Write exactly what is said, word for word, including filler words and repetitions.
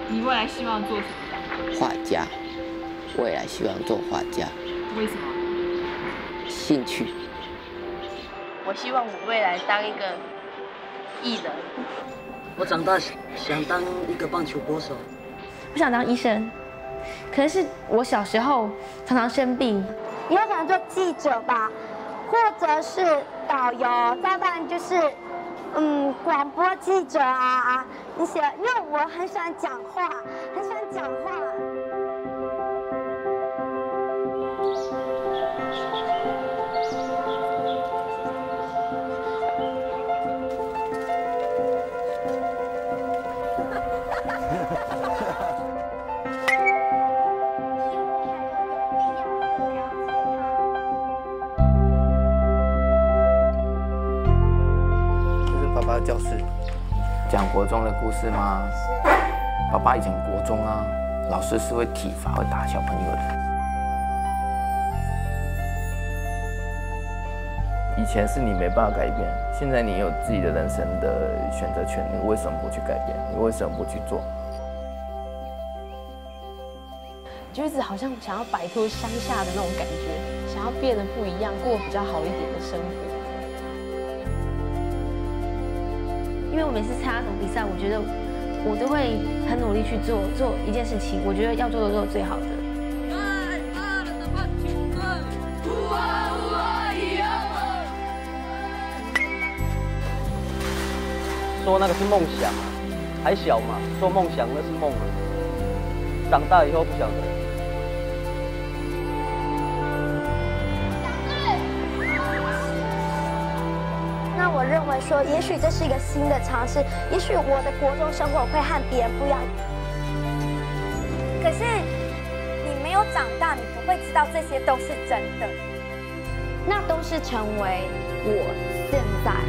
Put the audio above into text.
你未来希望做什么？ 画家，未来希望做画家。 为什么？ 兴趣。 我希望我未来当一个艺人。 我长大想当一个棒球国手。 我想当医生，可能是我小时候常常生病。 以后可能做记者吧，或者是导游，再不然就是嗯广播记者啊那些，因为我很喜欢讲话，很喜欢讲话。 爸爸教室讲国中的故事吗？爸爸以前国中啊，老师是会体罚、会打小朋友的。以前是你没办法改变，现在你有自己的人生的选择权，你为什么不去改变？你为什么不去做？ 就一直好像想要摆脱乡下的那种感觉，想要变得不一样，过比较好一点的生活。 因为我每次参加什么比赛，我觉得我都会很努力去做做一件事情，我觉得要做的做最好的。 说那个是梦想啊，还小嘛，说梦想那是梦啊，长大以后不晓得。 那我认为说，也许这是一个新的尝试，也许我的国中生活会和别人不一样。可是你没有长大，你不会知道这些都是真的。 那都是成为我现在